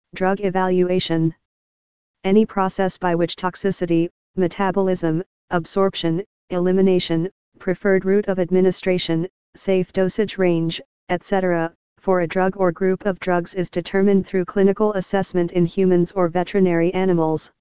Drug evaluation. Any process by which toxicity, metabolism, absorption, elimination, preferred route of administration, safe dosage range, etc., for a drug or group of drugs is determined through clinical assessment in humans or veterinary animals.